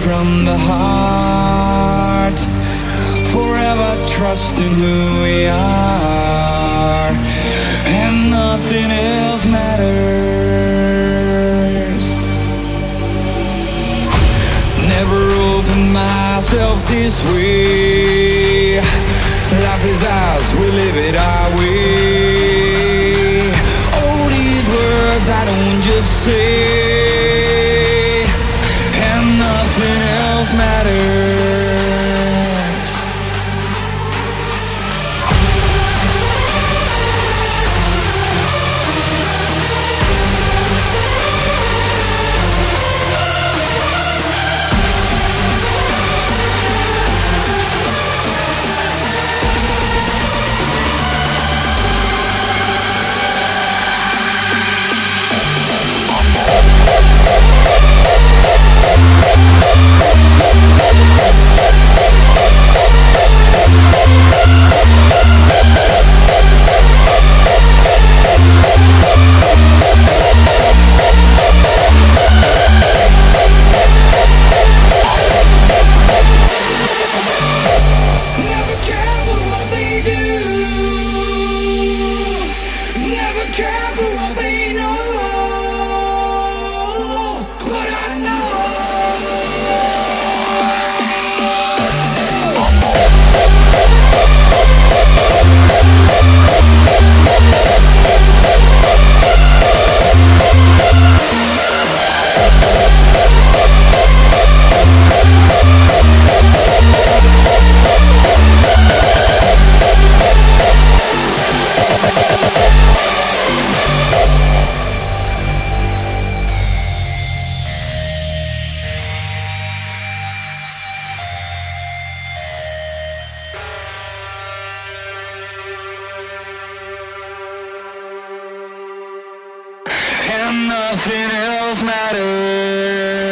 from the heart, forever trusting who we are, and nothing else matters. Never opened myself this way. Life is ours, we live it our way. Oh, these words I don't just say, and nothing else matters. And nothing else matters.